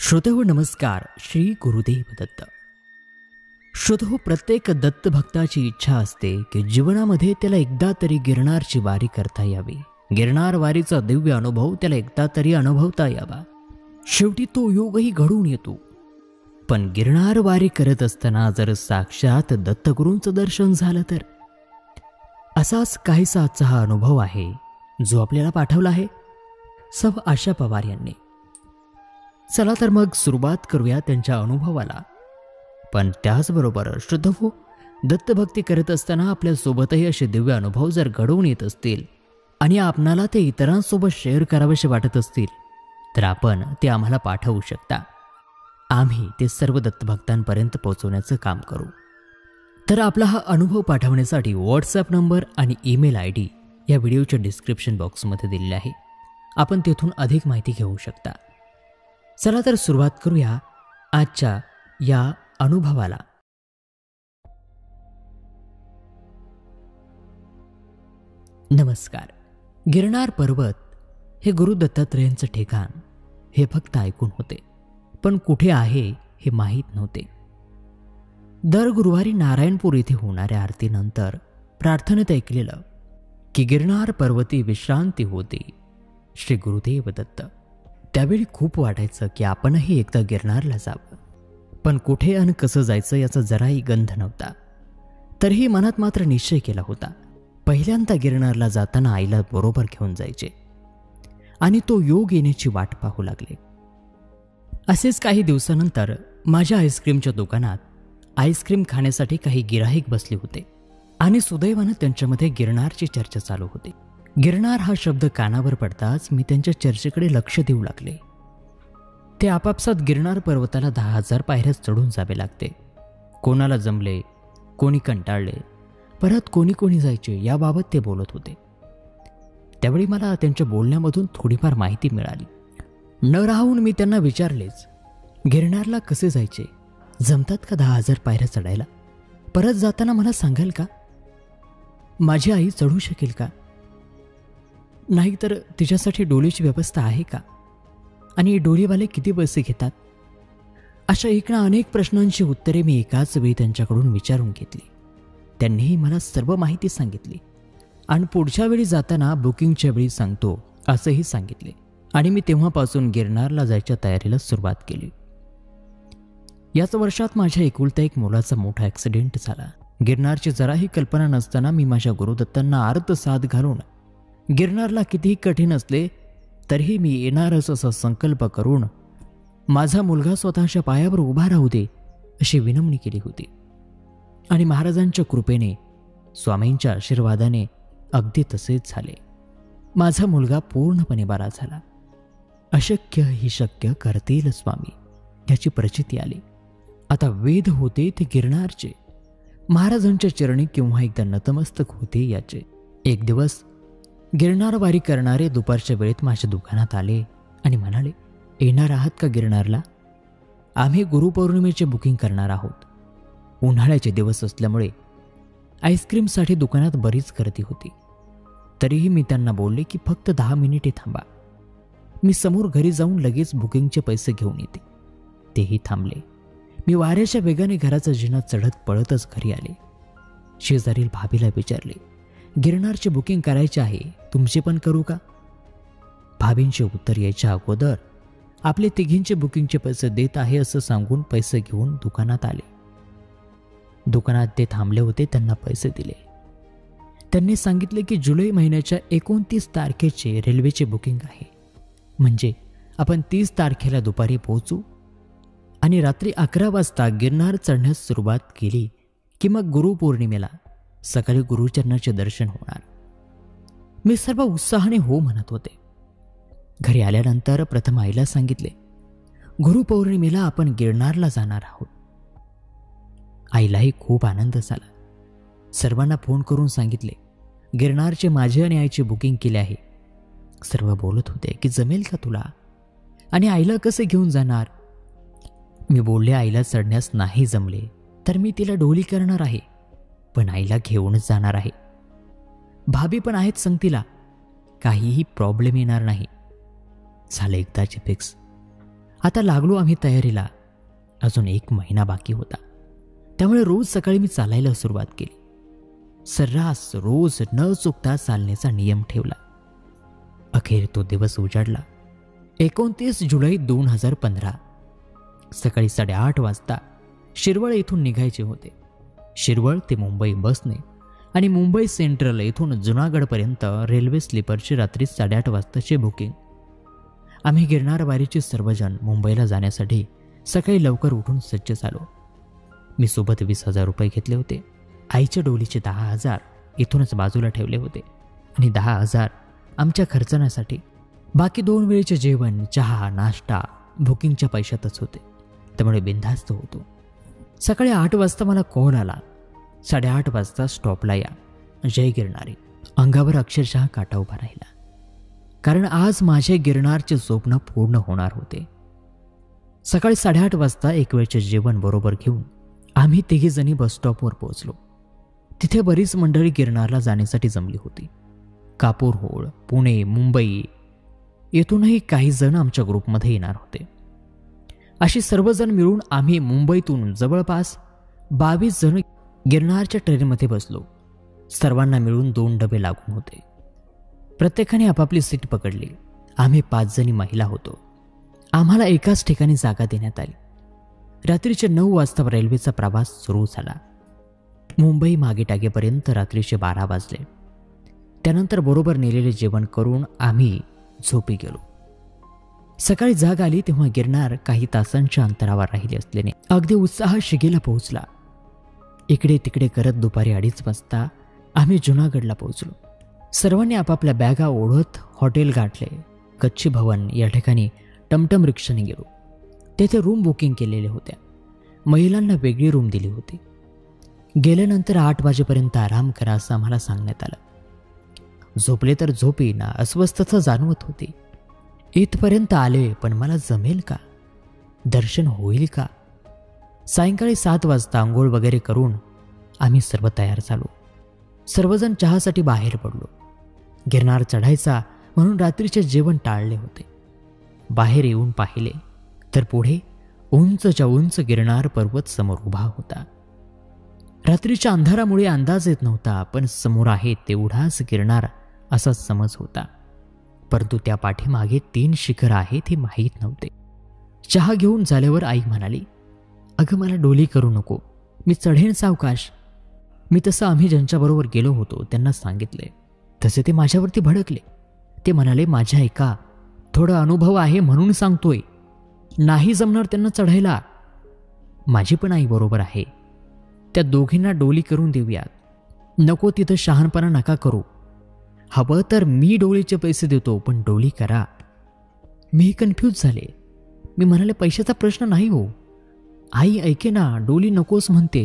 श्रोतेहो नमस्कार. श्री गुरुदेव दत्त. श्रोतेहो, प्रत्येक दत्त भक्ताची इच्छा असते की जीवनामध्ये त्याला एकदा तरी गिरनारची वारी करता यावी. गिरनार वारीचा दिव्य अनुभव त्याला एकदा तरी अनुभवता यावा. शेवटी तो योगही घडून येतो. पण गिरनार वारी करत असताना जर साक्षात दत्तगुरूंचं दर्शन झालं तर, असाच काहीसा आजचा हा अनुभव आहे जो आपल्याला पाठवला आहे सव आशा पवार यांनी. चला तर मग सुरुवात करूया त्यांच्या अनुभवाला. पण त्याचबरोबर श्रद्धेने दत्तभक्ती करत असताना आपल्यासोबतही असे दिव्य अनुभव जर घडवून येत असतील आणि आपणाला ते इतरांसोबत शेअर करावेसे वाटत असतील तर आपण ते आम्हाला पाठवू शकता. आम्ही ते सर्व दत्तभक्तांपर्यंत पोहोचवण्याचं काम करू. तर आपला हा अनुभव पाठवण्यासाठी व्हॉट्सॲप नंबर आणि ईमेल ID या व्हिडिओच्या डिस्क्रिप्शन बॉक्समध्ये दिलेले आहे. आपण तेथून अधिक माहिती घेऊ शकता. चला तर सुरुवात करूया आजच्या या अनुभवाला. नमस्कार. गिरनार पर्वत हे गुरु दत्तात्रेयांचं ठिकाण हे फक्त ऐकून होते, पण कुठे आहे हे माहीत नव्हते. दर गुरुवारी नारायणपूर येथे होणाऱ्या आरतीनंतर प्रार्थनेत ऐकलेलं की गिरनार पर्वती विश्रांती होती श्री गुरुदेव दत्त. त्यावेळी खूप वाटायचं की आपणही एकदा गिरनारला जावं, पण कुठे आणि कसं जायचं याचा जराही गंध नव्हता. तरीही मनात मात्र निश्चय केला होता. पहिल्यांदा गिरनारला जाताना आईला बरोबर घेऊन जायचे आणि तो योग येण्याची वाट पाहू लागले. असेच काही दिवसानंतर माझ्या आईस्क्रीमच्या दुकानात आईस्क्रीम खाण्यासाठी काही गिराहिक बसले होते आणि सुदैवानं त्यांच्यामध्ये गिरनारची चर्चा चालू होती. गिरनार हा शब्द कानावर पडताच मी त्यांच्या चर्चेकडे लक्ष देऊ लागले. ते आपापसात गिरनार पर्वताला 10,000 पायऱ्या चढून जावे लागते. कोणाला जमले, कोणी कंटाळले, परत कोणी जायचे याबाबत ते बोलत होते. त्यावेळी मला त्यांच्या बोलण्यामधून थोडीफार माहिती मिळाली. न राहून मी त्यांना विचारलेच, गिरनारला कसे जायचे, जमतात का 10,000 पायऱ्या चढायला? परत जाताना मला सांगाल का? माझी आई चढू शकेल का? नाहीतर तिच्यासाठी डोलीची व्यवस्था आहे का? आणि डोलीवाले किती पैसे घेतात? अशा एक ना अनेक प्रश्नांची उत्तरे मी एकाच वेळी त्यांच्याकडून विचारून घेतली. त्यांनीही मला सर्व माहिती सांगितली आणि पुढच्या वेळी जाताना बुकिंगच्या वेळी सांगतो असंही सांगितले. आणि मी तेव्हापासून गिरनारला जायच्या तयारीला सुरुवात केली. याच वर्षात माझ्या एकुलत्या एक मुलाचा मोठा ॲक्सिडेंट झाला. गिरनारची जराही कल्पना नसताना मी माझ्या गुरुदत्तांना आर्तसाद घालून गिरनारला कितीही कठीण असले तरीही मी येणारच असा संकल्प करून माझा मुलगा स्वतःच्या पायावर उभा राहू दे अशी विनवणी केली होती. आणि महाराजांच्या कृपेने, स्वामींच्या आशीर्वादाने अगदी तसेच झाले. माझा मुलगा पूर्णपणे बरा झाला. अशक्य ही शक्य करतील स्वामी याची प्रचिती आली. आता वेध होते ते गिरनारचे. महाराजांच्या चरणी केव्हा एकदा नतमस्तक होते याचे. एक दिवस गिरनार वारी करणारे दुपारच्या वेळेत माझ्या दुकानात आले आणि म्हणाले, येणार आहात का गिरनारला? आम्ही गुरुपौर्णिमेचे बुकिंग करणार आहोत. उन्हाळ्याचे दिवस असल्यामुळे आईस्क्रीमसाठी दुकानात बरीच गर्दी होती. तरीही मी त्यांना बोलले की फक्त 10 मिनिटे थांबा, मी समोर घरी जाऊन लगेच बुकिंगचे पैसे घेऊन येते. तेही थांबले. मी वाऱ्याच्या वेगाने घराचा जिना चढत पळतच घरी आले. शेजारील भाभीला विचारले, गिरनारचे बुकिंग करायचे आहे, तुमचे पण करू का? भाभींचे उत्तर यायच्या अगोदर आपले तिघींचे बुकिंगचे पैसे देत आहे असं सांगून पैसे घेऊन दुकानात आले. दुकानात ते थांबले होते, त्यांना पैसे दिले. त्यांनी सांगितले की जुलै महिन्याच्या 29 तारखेचे रेल्वेचे बुकिंग आहे. म्हणजे आपण 30 तारखेला दुपारी पोहोचू आणि रात्री 11 वाजता गिरनार चढण्यास सुरुवात केली की मग गुरुपौर्णिमेला सकाळी गुरुचरणाचे दर्शन होणार. मी सर्व उत्साहाने हो म्हणत होते. घरी आल्यानंतर प्रथम आईला सांगितले, गुरुपौर्णिमेला आपण गिरनारला जाणार आहोत. आईलाही खूप आनंद झाला. सर्वांना फोन करून सांगितले, गिरनारचे माझे आणि आईचे बुकिंग केले आहे. सर्व बोलत होते की जमेल का तुला आणि आईला कसे घेऊन जाणार? मी बोलले, आईला चढण्यास नाही जमले तर मी तिला डोली करणार आहे, पण आईला घेऊनच जाणार आहे. भाभी पण आहेत संगतीला, काहीही प्रॉब्लेम येणार नाही. झालं एकदाचे फिक्स. आता लागलो आम्ही तयारीला. अजून 1 महिना बाकी होता. त्यामुळे रोज सकाळी मी चालायला सुरुवात केली. सर्रास रोज न चुकता चालण्याचा नियम ठेवला. अखेर तो दिवस उजाडला. 29 जुलै 2015. सकाळी 8:30 वाजता शिरवळ येथून निघायचे होते. शिरवळ ते मुंबई बसने आणि मुंबई सेंट्रल येथून जुनागडपर्यंत रेल्वे स्लीपरची रात्री 8:30 वाजताची बुकिंग. आम्ही गिरनारवारीचे सर्वजण मुंबईला जाण्यासाठी सकाळी लवकर उठून सज्ज झालो. मी सोबत 20,000 रुपये घेतले होते. आईच्या डोलीचे 10,000 इथूनच बाजूला ठेवले होते आणि 10,000 आमच्या खर्चण्यासाठी. बाकी 2 वेळेचे जेवण, चहा, नाश्ता बुकिंगच्या पैशातच होते. त्यामुळे बिनधास्त होतो. सकाळी 8 वाजता मला कॉल आला. 8:30 वाजता स्टॉपला या, जय गिरनारी. अंगावर अक्षरशः काटा उभा राहिला. कारण आज माझे गिरनारचे स्वप्न पूर्ण होणार होते. सकाळी 8:30 वाजता 1 वेळचे जेवण बरोबर घेऊन आम्ही 3 जणी बसस्टॉपवर पोहोचलो. तिथे बरीच मंडळी गिरनारला जाण्यासाठी जमली होती. कापूरहोळ, पुणे, मुंबई येथूनही काही जण आमच्या ग्रुपमध्ये येणार होते. अशी सर्वजण मिळून आम्ही मुंबईतून जवळपास 22 जण गिरनारच्या ट्रेनमध्ये बसलो. सर्वांना मिळून 2 डबे लागून होते. प्रत्येकाने आपापली सीट पकडली. आम्ही 5 जणी महिला होतो. आम्हाला एकाच ठिकाणी जागा देण्यात आली. रात्रीचे 9 वाजता रेल्वेचा प्रवास सुरू झाला. मुंबई मागे टाकेपर्यंत रात्रीचे 12 वाजले. त्यानंतर बरोबर नेलेले जेवण करून आम्ही झोपी गेलो. सकाळी जाग आली तेव्हा गिरनार काही तासांच्या अंतरावर राहिले असल्याने अगदी उत्साह शिगेला पोहोचला. इकडे तिकडे करत दुपारी 2:30 वाजता आम्ही जुनागडला पोहोचलो. सर्वांनी आपापल्या बॅगा ओढत हॉटेल गाठले. कच्ची भवन या ठिकाणी टमटम रिक्षाने गेलो. तेथे रूम बुकिंग केलेल्या होत्या. महिलांना वेगळी रूम दिली होती. गेल्यानंतर 8 वाजेपर्यंत आराम करा असं आम्हाला सांगण्यात आलं. झोपले तर झोपेना, अस्वस्थता जाणवत होती. इथपर्यंत आले पण मला जमेल का? दर्शन होईल का? सायंकाळी 7 वाजता आंघोळ वगैरे करून आम्ही सर्व तयार झालो. सर्वजण चहासाठी बाहेर पडलो. गिरनार चढायचा म्हणून रात्रीचे जेवण टाळले होते. बाहेर येऊन पाहिले तर पुढे उंचच्या उंच गिरनार पर्वत समोर उभा होता. रात्रीच्या अंधारामुळे अंदाज येत नव्हता, पण समोर आहे तेवढाच गिरनार असा समज होता. परंतु त्या पाठीमागे 3 शिखर आहेत हे माहीत नव्हते. चहा घेऊन झाल्यावर आई म्हणाली, अगं मला डोली करू नको, मी चढेन सावकाश. मी तसं आम्ही ज्यांच्याबरोबर गेलो होतो त्यांना सांगितले. तसे ते माझ्यावरती भडकले. ते म्हणाले, माझ्या ऐका, थोडा अनुभव आहे म्हणून सांगतोय, नाही जमणार त्यांना चढायला. माझी पण आई बरोबर आहे. त्या दोघींना डोली करून देऊयात. नको तिथं शहाणपणा नका करू. हवं तर मी डोलीचे पैसे देतो, पण डोली करा. मी कन्फ्यूज झाले. मी म्हणाले, पैशाचा प्रश्न नाही हो. आई ऐके ना, डोली नकोस म्हणते.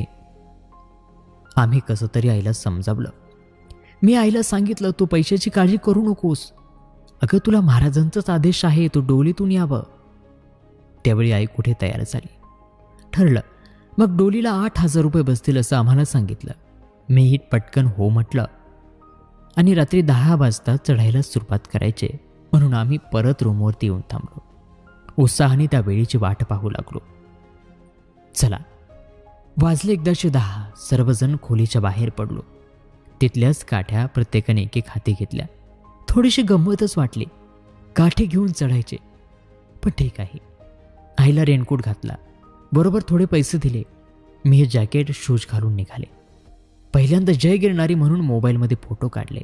आम्ही कसं तरी आईला समजावलं. मी आईला सांगितलं, तू पैशाची काळजी करू नकोस. अगं तुला महाराजांचाच आदेश आहे, तू डोलीतून यावं. त्यावेळी आई कुठे तयार झाली. ठरलं. मग डोलीला 8,000 रुपये बसतील असं आम्हाला सांगितलं. मी पटकन हो म्हटलं आणि रात्री 10 वाजता चढायला सुरुवात करायचे म्हणून आम्ही परत रूमवरती येऊन थांबलो. उत्साहाने त्या वेळीची वाट पाहू लागलो. चला, वाजले 10:10. सर्वजण खोलीच्या बाहेर पडलो. तिथल्याच काठ्या प्रत्येकाने एक हाती घेतल्या. थोडीशी गंमतच वाटली. काठी घेऊन चढायचे, पण ठीक आहे. आईला रेनकोट घातला. बरोबर थोडे पैसे दिले. मी हे जॅकेट शूज घालून निघाले. पहिल्यांदा जय गिरनारी म्हणून मोबाईलमध्ये फोटो काढले.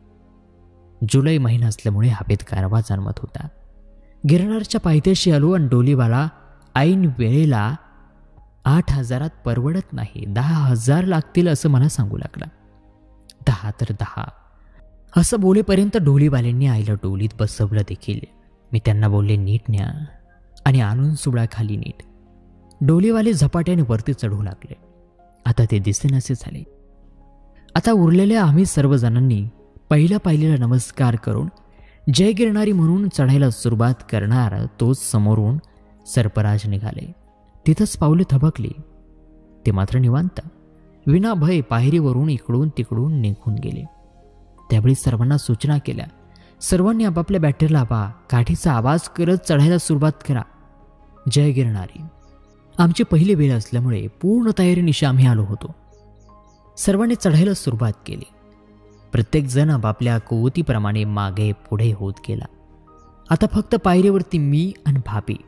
जुलै महिना असल्यामुळे हवेत गारवा जाणवत होता. गिरनारच्या पायथ्याशी आलो आणि डोलीवाला ऐन वेळेला 8,000 परवडत नाही, 10,000 लागतील असं मला सांगू लागला. 10 तर 10 असं बोलेपर्यंत डोलीवाल्यांनी आईला डोलीत बसवलं देखील. मी त्यांना बोलले, नीट न्या आणि आणून सुळा खाली नीट. डोलीवाले झपाट्याने वरती चढू लागले. आता ते दिसेनासे झाले. आता उरलेल्या आम्ही सर्वजणांनी पाहिलेला नमस्कार करून जय गिरनारी म्हणून चढायला सुरुवात करणार तोच समोरून सर्पराज निघाले. तिथंच पावले थबकली. ते मात्र निवांत विना भय पायरीवरून इकडून तिकडून निघून गेले. त्यावेळी सर्वांना सूचना केल्या. सर्वांनी आपापल्या बॅटरी लावा, काठीचा आवाज करत चढायला सुरुवात करा. जय गिरणारी. आमची पहिली वेळ असल्यामुळे पूर्ण तयारीनिशी आम्ही आलो होतो. सर्वांनी चढायला सुरुवात केली. प्रत्येक जण आपापल्या कुवतीप्रमाणे मागे पुढे होत गेला. आता फक्त पायरीवरती मी आणि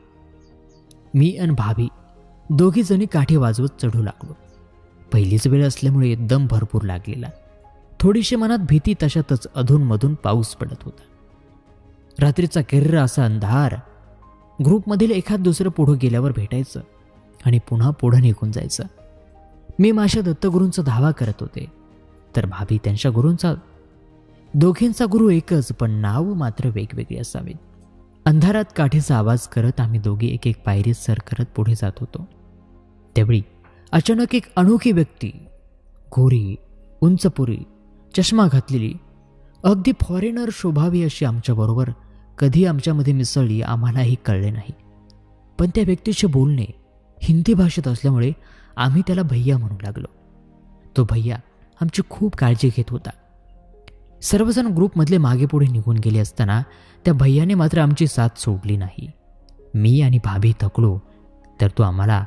भाभी दोघी जणी काठी वाजवत चढू लागलो. पहिलीच वेळ असल्यामुळे दम भरपूर लागलेला. थोडीशी मनात भीती, तशातच अधूनमधून पाऊस पडत होता. रात्रीचा किर्र असा अंधार. ग्रुपमधील एखाद दुसरं पुढं गेल्यावर भेटायचं आणि पुन्हा पुढं निघून जायचं. मी माझ्या दत्तगुरूंचा धावा करत होते, तर भाभी त्यांच्या गुरूंचा. दोघींचा गुरु एकच, पण नाव मात्र वेगवेगळी असावीत. अंधारात काठीचा आवाज करत आम्ही दोघी एक एक पायरी सर करत पुढे जात होतो. त्यावेळी अचानक एक अनोखी व्यक्ती, गोरी, उंचपुरी, चष्मा घातलेली, अगदी फॉरेनर शोभावी अशी आमच्याबरोबर कधी आमच्यामध्ये मिसळली आम्हालाही कळले नाही. पण त्या व्यक्तीचे बोलणे हिंदी भाषेत असल्यामुळे आम्ही त्याला भैया म्हणू लागलो. तो भैया आमची खूप काळजी घेत होता. सर्वजण ग्रुपमधले मागे पुढे निघून गेले असताना त्या भैयाने मात्र आमची साथ सोडली नाही. मी आणि भाभी थकलो तर तो आम्हाला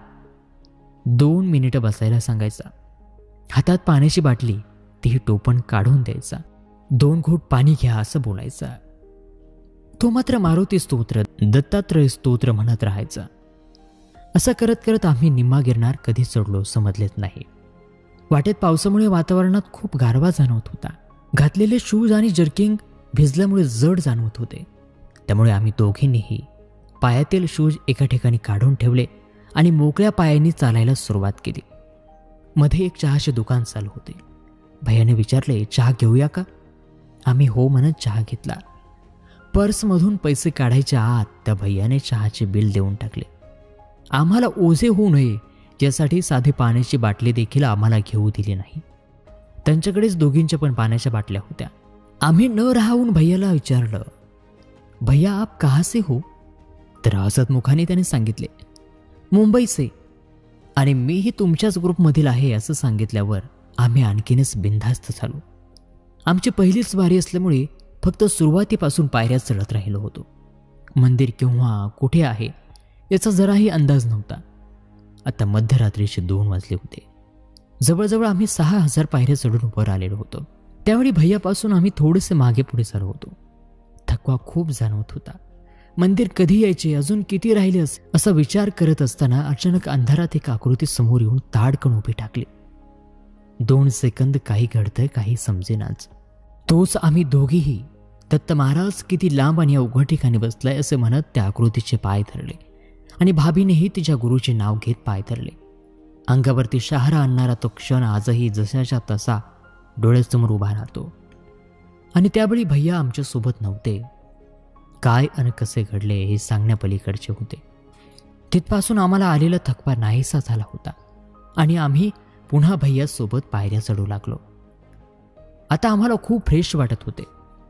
2 मिनिटं बसायला सांगायचा. हातात पाण्याची बाटली, तीही टोपण काढून द्यायचा. 2 घोट पाणी घ्या असं बोलायचा. तो मात्र मारुती स्तोत्र, दत्तात्रय स्तोत्र म्हणत राहायचा. असं करत करत आम्ही निम्मा गिरनार कधी चढलो समजलेच नाही. वाटेत पावसामुळे वातावरणात खूप गारवा जाणवत होता. घातलेले शूज आणि जर्किंग भिजल्यामुळे जड जाणवत होते. त्यामुळे आम्ही दोघींनीही पायातील शूज एका ठिकाणी काढून ठेवले आणि मोकळ्या पायांनी चालायला सुरुवात केली. मध्ये एक चहाचे दुकान चालू होते. भैयाने विचारले, चहा घेऊया का? आम्ही हो म्हणत चहा घेतला. पर्समधून पैसे काढायच्या आत त्या भैयाने चहाचे बिल देऊन टाकले. आम्हाला ओझे होऊ नये यासाठी साधी पाण्याची बाटली देखील आम्हाला घेऊ दिली नाही. त्यांच्याकडेच दोघींच्या पण पाण्याच्या बाटल्या होत्या. आम्ही न राहून भैयाला विचारलं, भैया आप कहाँ से हो? तर हसत मुखाने त्याने सांगितले, मुंबई से. आणि मीही तुमच्याच ग्रुपमधील आहे असं सांगितल्यावर आम्ही आणखीनच बिनधास्त झालो. आमची पहिलीच वारी असल्यामुळे फक्त सुरुवातीपासून पायऱ्या चढत राहिलो होतो. मंदिर केव्हा कुठे आहे याचा जराही अंदाज नव्हता. आता मध्यरात्रीचे 2 वाजले होते. जवळजवळ आम्ही 6000 पायऱ्या चढून वर आलेलो होतो. त्यावेळी भैयापासून आम्ही थोडेसे मागे पुढे चालू होतो. थकवा खूप जाणवत होता. मंदिर कधी यायचे, अजून किती राहिले असा विचार करत असताना अचानक अंधारात एक आकृती समोर येऊन ताडकन उभी टाकली. 2 सेकंद काही घडतंय काही समजेनाच. तोच आम्ही दोघीही. दत्त महाराज किती लांब आणि अवघड ठिकाणी बसलाय असे म्हणत त्या आकृतीचे पाय धरले आणि भाभीनेही तिच्या गुरुचे नाव घेत पाय धरले. अंगावरती शहारा आणणारा तो क्षण आजही जशाच्या तसा डोळ्यासमोर उभा राहतो. आणि त्यावेळी भैया आमच्या सोबत नव्हते. काय आणि कसे घडले हे सांगण्यापलीकडचे होते. तिथपासून आम्हाला आलेला थकवा नाहीसा झाला होता आणि आम्ही पुन्हा भैयासोबत पायऱ्या चढू लागलो. आता आम्हाला खूप फ्रेश वाटत होते.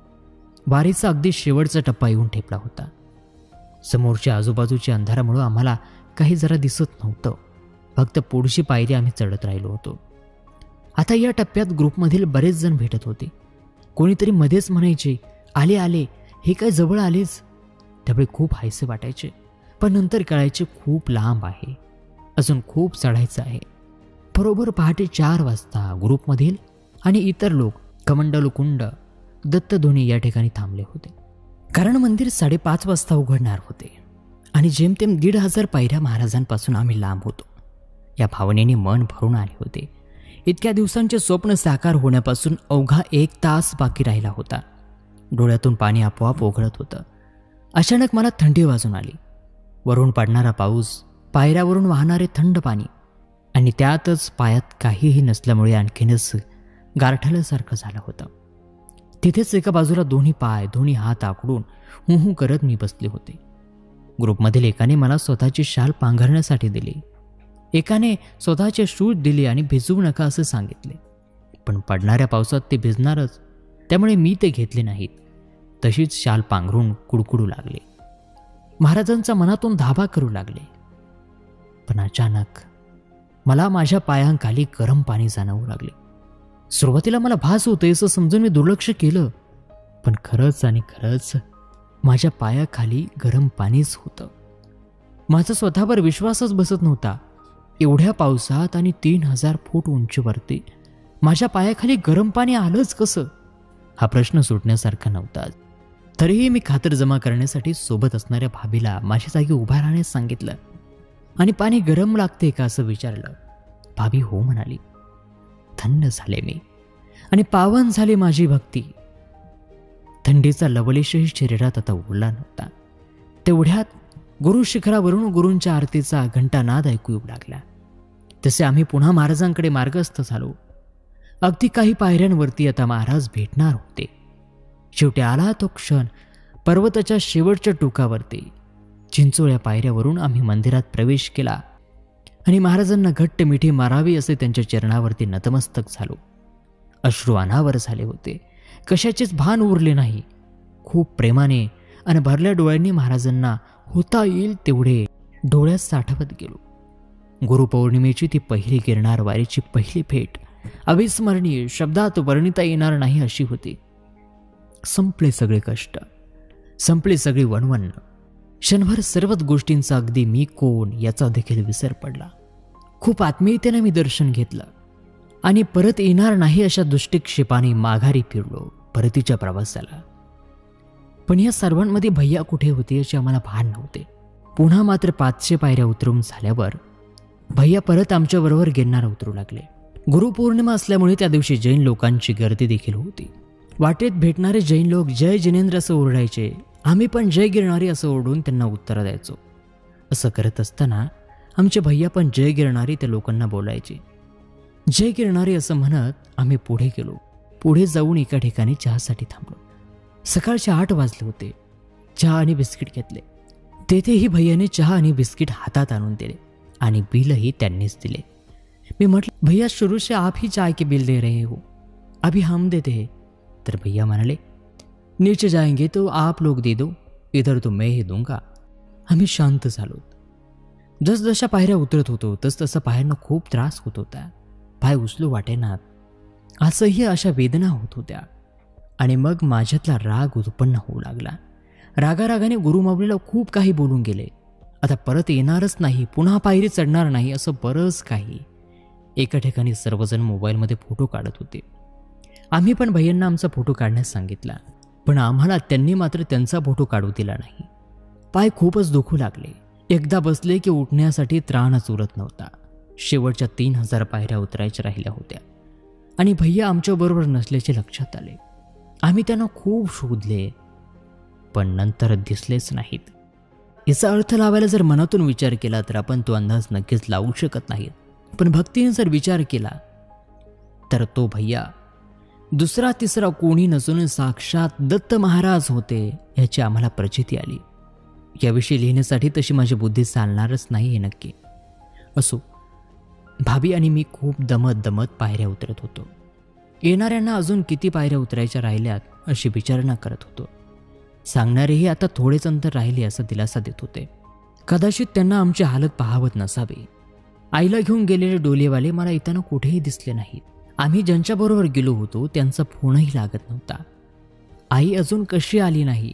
वारीचा अगदी शेवटचा टप्पा येऊन ठेपला होता. समोरच्या आजूबाजूच्या अंधारामुळे आम्हाला काही जरा दिसत नव्हतं. फक्त पुढची पायरी आम्ही चढत राहिलो होतो. आता या टप्प्यात ग्रुपमधील बरेच जण भेटत होते. कोणीतरी मध्येच म्हणायचे, आले आले, हे काय जवळ आलेच. त्यामुळे खूप हायसे वाटायचे. पण नंतर कळायचे खूप लांब आहे, अजून खूप चढायचं आहे. बरोबर पहाटे 4 वाजता ग्रुपमधील आणि इतर लोक कमंडलकुंड, दत्तधोनी या ठिकाणी थांबले होते. कारण मंदिर 5:30 वाजता उघडणार होते आणि जेमतेम 1500 पायऱ्या महाराजांपासून आम्ही लांब होतो. या भावनेने मन भरून आले होते. इतक्या दिवसांचे स्वप्न साकार होण्यापासून अवघा 1 तास बाकी राहिला होता. डोळ्यातून पाणी आपोआप ओघळत होतं. अचानक मला थंडी वाजून आली. वरून पडणारा पाऊस, पायऱ्यावरून वाहणारे थंड पाणी आणि त्यातच पायात काहीही नसल्यामुळे आणखीनच गारठल्यासारखं झालं होतं. तिथेच एका बाजूला दोन्ही पाय, दोन्ही हात आखडून हू करत मी बसले होते. ग्रुपमधील एकाने मला स्वतःची शाल पांघरण्यासाठी दिली. एकाने स्वतःचे शूज दिले आणि भिजवू नका असं सांगितले. पण पडणाऱ्या पावसात ते भिजणारच, त्यामुळे मी ते घेतले नाहीत. तशीच शाल पांघरून कुडकुडू लागले. महाराजांचा मनातून धाबा करू लागले. पण अचानक मला माझ्या पायांखाली गरम पाणी जाणवू लागले. सुरुवातीला मला भास होते असं समजून मी दुर्लक्ष केलं. पण खरंच माझ्या पायाखाली गरम पाणीच होतं. माझा स्वतःवर विश्वासच बसत नव्हता. एवढ्या पावसात आणि 3000 फूट उंचीवरती माझ्या पायाखाली गरम पाणी आलंच कसं, हा प्रश्न सुटण्यासारखा नव्हता. तरीही मी खातर जमा करण्यासाठी सोबत असणाऱ्या भाभीला माझ्या जागी उभा राहण्यास सांगितलं आणि पाणी गरम लागते का असं विचारलं. भाभी हो म्हणाली. थंड झाले मी आणि पावन झाली माझी भक्ती. थंडीचा लवलेशही शरीरात आता उरला नव्हता. तेवढ्यात गुरु शिखरावरून गुरूंच्या आरतीचा घंटानाद ऐकू येऊ लागला. तसे आम्ही पुन्हा महाराजांकडे मार्गस्थ झालो. अगदी काही पायऱ्यांवरती आता महाराज भेटणार होते. शेवटी आला तो क्षण. पर्वताच्या शेवटच्या टोकावरती चिंचोळ्या पायऱ्यावरून आम्ही मंदिरात प्रवेश केला आणि महाराजांना घट्ट मिठी मारावी असे त्यांच्या चरणावरती नतमस्तक झालो. अश्रू अनावर झाले होते. कशाचेच भान उरले नाही. खूप प्रेमाने आणि भरल्या डोळ्यांनी महाराजांना होता येईल तेवढे डोळ्यात साठवत गेलो. गुरुपौर्णिमेची ती पहिली गिरनार वारीची पहिली भेट अविस्मरणीय, शब्दात वर्णिता येणार नाही अशी होती. संपले सगळे कष्ट, संपली सगळी वणवण. क्षणभर सर्वच गोष्टींचा, अगदी मी कोण याचा देखील विसर पडला. खूप आत्मीयतेने मी दर्शन घेतलं आणि परत येणार नाही अशा दृष्टिक्षेपाने माघारी फिरलो परतीच्या प्रवासाला. पण या सर्वांमध्ये भैया कुठे होते याचे आम्हाला भान नव्हते. पुन्हा मात्र 500 पायऱ्या उतरून झाल्यावर भैया परत आमच्याबरोबर गिरनार उतरू लागले. गुरुपौर्णिमा असल्यामुळे त्या दिवशी जैन लोकांची गर्दी देखील होती. वाटेत भेटणारे जैन लोक जय जिनेंद्र असं ओरडायचे. आम्ही पण जय गिरणारी असं ओरडून त्यांना उत्तर द्यायचो. असं करत असताना आमचे भैया पण जय गिरणारी त्या लोकांना बोलायचे. जय गिरणारी असं म्हणत आम्ही पुढे गेलो. पुढे जाऊन एका ठिकाणी चहासाठी थांबलो. सकाळचे 8 वाजले होते. चहा आणि बिस्किट घेतले. तेथेही भैयाने चहा आणि बिस्किट हातात आणून दिले आणि बिलही त्यांनीच दिले. मी म्हटलं, भैया शुरू से आप ही चाय के बिल दे रहे हो, अभी हम देते हैं. तर भैया म्हणाले, नीचे जाएंगे तो आप लोग दे दो, इधर तो मैं ही दूंगा. आम्ही शांत झालो. जसजशा पायऱ्या उतरत होतो तसतसा पायांना खूप त्रास होत होता. पाय उचलू वाटेनात. असह्य अशा वेदना होत होत्या. आणि मग माझ्यातला राग उत्पन्न होऊ लागला. रागारागाने गुरुमाऊलीला खूप काही बोलून गेले. आता परत येणारच नाही, पुन्हा पायरी चढणार नाही, असं बरंच काही. एका ठिकाणी सर्वजण मोबाईलमध्ये फोटो काढत होते. आम्ही पण भैयांना आमचा फोटो काढण्यास सांगितला, पण आम्हाला त्यांनी मात्र त्यांचा फोटो काढू दिला नाही. पाय खूपच दुखू लागले. एकदा बसले की उठण्यासाठी त्राणच उरत नव्हता. शेवटच्या 3000 पायऱ्या उतरायच्या राहिल्या होत्या आणि भैया आमच्याबरोबर नसल्याचे लक्षात आले. आम्ही त्यांना खूप शोधले, पण नंतर दिसलेच नाहीत. याचा अर्थ लावायला जर मनातून विचार केला तर आपण तो अंदाज नक्कीच लावू शकत नाही. पण भक्तीने जर विचार केला तर तो भैया दुसरा तिसरा कोणी नसून साक्षात दत्त महाराज होते याची आम्हाला प्रचिती आली. याविषयी लिहिण्यासाठी तशी माझी बुद्धी चालणारच नाही हे नक्की. असो, भाभी आणि मी खूप दमत दमत पायऱ्या उतरत होतो. येणाऱ्यांना अजून किती पायऱ्या उतरायच्या राहिल्यात अशी विचारणा करत होतो. सांगणारेही आता थोडेच अंतर राहिले असा दिलासा देत होते. कदाचित त्यांना आमची हालत पाहावत नसावी. आईला घेऊन गेलेले डोलेवाले मला येताना कुठेही दिसले नाहीत. आम्ही ज्यांच्याबरोबर गेलो होतो त्यांचा फोनही लागत नव्हता. आई अजून कशी आली नाही.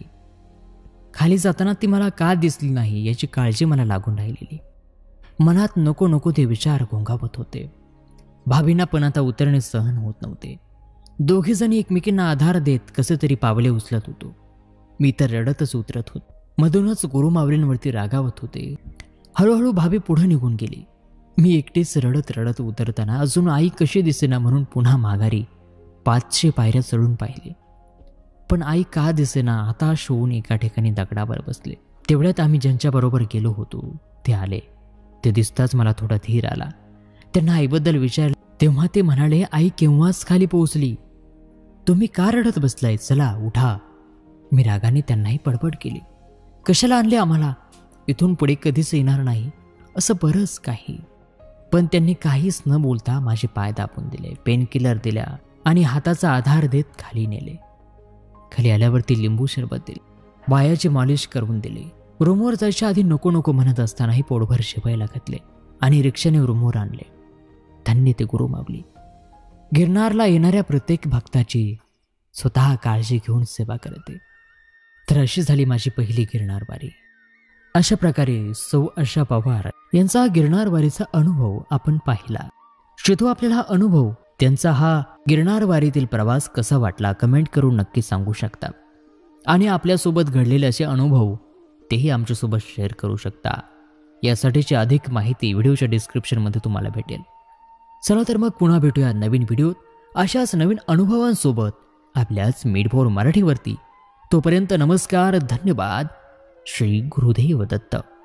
खाली जाताना ती मला का दिसली नाही याची काळजी मला लागून राहिलेली. मनात नको नको ते विचार घोंगावत होते. भाभींना पण आता उतरणे सहन होत नव्हते. दोघेजणी एकमेकींना आधार देत कसे तरी पावले उचलत होतो. मी तर रडतच उतरत होतो. मधूनच गुरुमावलींवरती रागावत होते. हळूहळू भाभी पुढे निघून गेली. मी एकटीच रडत रडत उतरताना अजून आई कशी दिसेना म्हणून पुन्हा माघारी 500 पायऱ्या चढून पाहिले. पण आई का दिसेना हताश होऊन एका ठिकाणी दगडावर बसले. तेवढ्यात आम्ही ज्यांच्याबरोबर गेलो होतो ते आले. ते दिसताच मला थोडा धीर आला. त्यांना आईबद्दल विचारले तेव्हा ते म्हणाले, आई केव्हाच खाली पोहोचली, तुम्ही का रडत बसलाय, चला उठा. मी रागाने त्यांनाही पडपड केली. कशाला आणले आम्हाला, इथून पुढे कधीच येणार नाही, असं बरंच काही. पण त्यांनी काहीच न बोलता माझे पाय दाबून दिले, पेनकिलर दिल्या आणि हाताचा आधार देत खाली नेले. खाली आल्यावरती लिंबू सरबत दिले, पायाची मालिश करून दिली. रूमवर जायच्या आधी नको नको म्हणत असतानाही पोटभर शिवायला घातले आणि रिक्षाने रूमवर आणले. धन्य ते गुरुमाऊली. गिरनारला येणाऱ्या प्रत्येक भक्ताची स्वतः काळजी घेऊन सेवा करते. तर अशी झाली माझी पहिली गिरनार वारी. अशा प्रकारे सौ आशा पवार यांचा गिरनारवारीचा अनुभव आपण पाहिला. श्रोतो, आपल्याला हा अनुभव, त्यांचा हा गिरनारवारीतील प्रवास कसा वाटला कमेंट करून नक्की सांगू शकता. आणि आपल्यासोबत घडलेले असे अनुभव तेही आमच्यासोबत शेअर करू शकता. यासाठीची अधिक माहिती व्हिडिओच्या डिस्क्रिप्शनमध्ये तुम्हाला भेटेल. चला तर मग पुन्हा भेटूया नवीन व्हिडिओत अशाच नवीन अनुभवांसोबत आपल्याच मीड4 मराठीवरती. तोपर्यंत नमस्कार, धन्यवाद. श्री गुरुदेव दत्त.